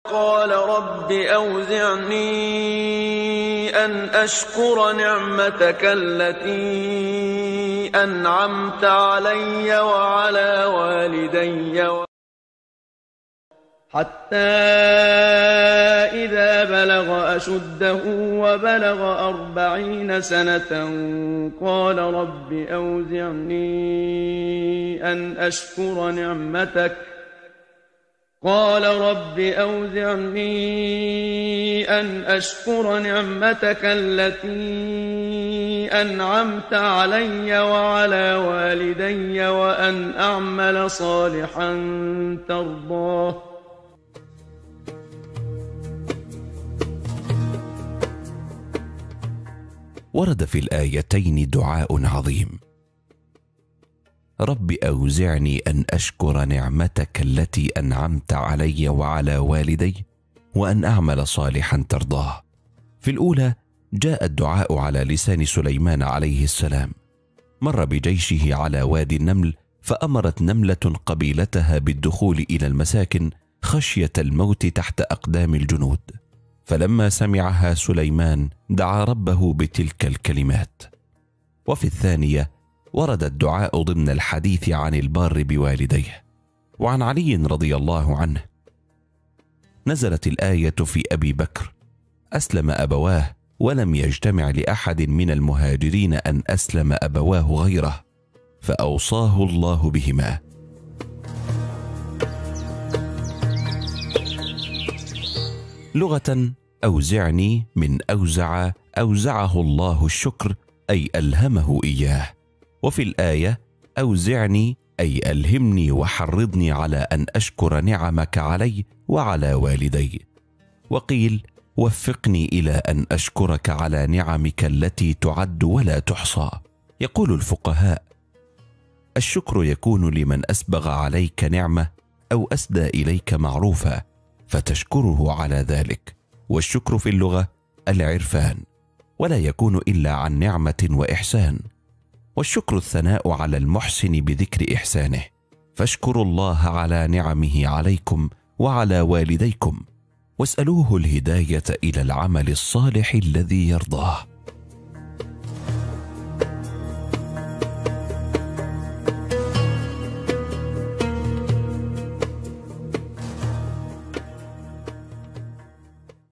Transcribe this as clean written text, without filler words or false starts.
قال رب أوزعني أن أشكر نعمتك التي أنعمت علي وعلى والدي حتى إذا بلغ أشده وبلغ 40 سنة قال رب أوزعني أن أشكر نعمتك التي أنعمت علي وعلى والدي وأن أعمل صالحا ترضاه. ورد في الآيتين دعاء عظيم: رب أوزعني أن أشكر نعمتك التي أنعمت علي وعلى والدي وأن أعمل صالحا ترضاه. في الأولى جاء الدعاء على لسان سليمان عليه السلام. مر بجيشه على وادي النمل، فأمرت نملة قبيلتها بالدخول إلى المساكن خشية الموت تحت أقدام الجنود، فلما سمعها سليمان دعا ربه بتلك الكلمات. وفي الثانية ورد الدعاء ضمن الحديث عن البار بوالديه. وعن علي رضي الله عنه نزلت الآية في أبي بكر: أسلم أبواه ولم يجتمع لأحد من المهاجرين أن أسلم أبواه غيره، فأوصاه الله بهما. لغة: أوزعني من أوزع، أوزعه الله الشكر أي ألهمه إياه. وفي الآية: أوزعني أي ألهمني وحرضني على أن أشكر نعمك علي وعلى والدي. وقيل: وفقني إلى أن أشكرك على نعمك التي تعد ولا تحصى. يقول الفقهاء: الشكر يكون لمن أسبغ عليك نعمة أو أسدى إليك معروفا فتشكره على ذلك. والشكر في اللغة العرفان، ولا يكون إلا عن نعمة وإحسان. والشكر الثناء على المحسن بذكر إحسانه، فاشكروا الله على نعمه عليكم وعلى والديكم، واسألوه الهداية إلى العمل الصالح الذي يرضاه.